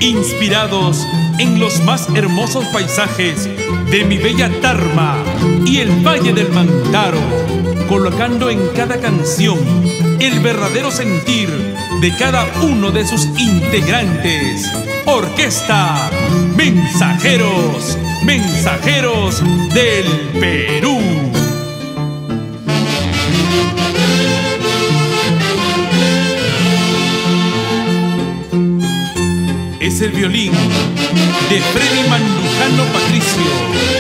inspirados en los más hermosos paisajes de mi bella Tarma y el Valle del Mantaro, colocando en cada canción el verdadero sentir de cada uno de sus integrantes. Orquesta Mensajeros, Mensajeros del Perú. Es el violín de Freddy Mandujano Patricio,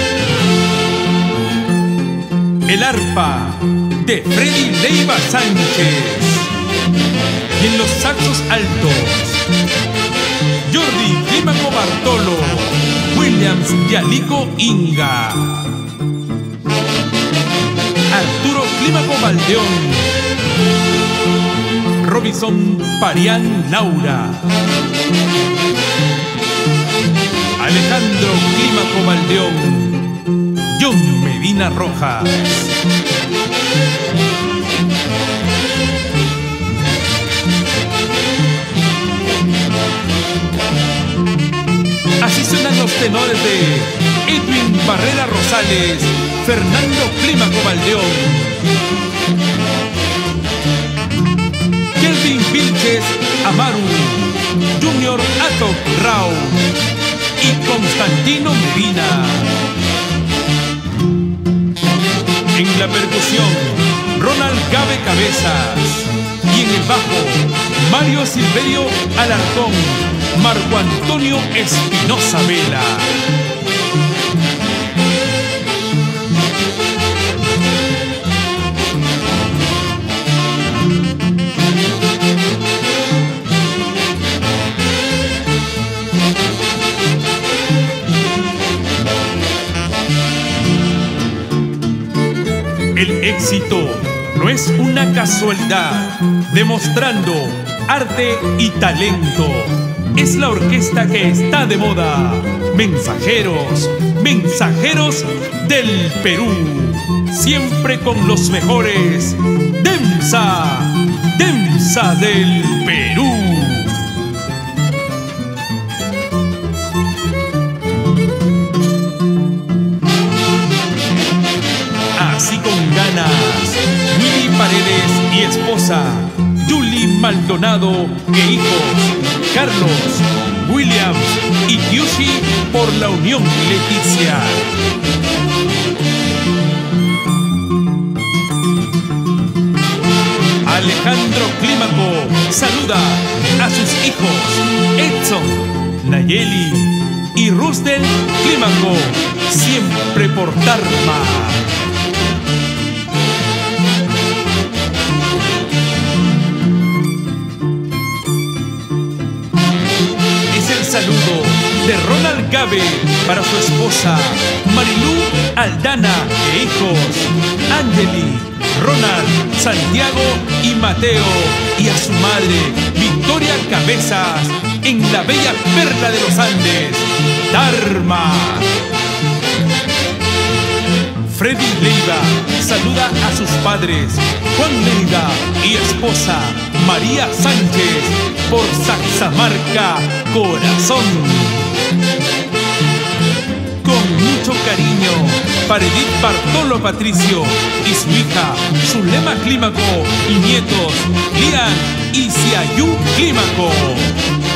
el arpa de Freddy Leiva Sánchez, y en los saxos altos Jordi Clímaco Bartolo, Williams Yalico Inga, Arturo Clímaco Valdeón, Robinson Parián Laura, Alejandro Clímaco Valdeón, John Medina Rojas. Así suenan los tenores de Edwin Barrera Rosales, Fernando Clímaco Valdeón, Kelvin Vilches Amaru, Junior Atok Rao y Constantino Medina. En la percusión, Ronald Gabe Cabezas. Y en el bajo, Mario Silverio Alarcón, Marco Antonio Espinosa Vela. El éxito no es una casualidad, demostrando arte y talento. Es la orquesta que está de moda. Mensajeros, Mensajeros del Perú. Siempre con los mejores. DEMSA, DEMSA del Perú. Así con ganas, Willy Paredes y esposa, Julie Maldonado e hijos, Carlos, Williams y Yushi por la unión Leticia. Alejandro Clímaco saluda a sus hijos, Edson, Nayeli y Rustel Clímaco, siempre por Tarma. Saludo de Ronald Gabe para su esposa Marilú Aldana e hijos Angeli, Ronald, Santiago y Mateo, y a su madre Victoria Cabezas en la bella perla de los Andes, Tarma. Freddy Leiva saluda a sus padres Juan Leiva y esposa María Sánchez por Saxamarca, Corazón. Con mucho cariño para Edith Bartolo Patricio y su hija Zulema Clímaco y nietos Lian y Ciayú Clímaco.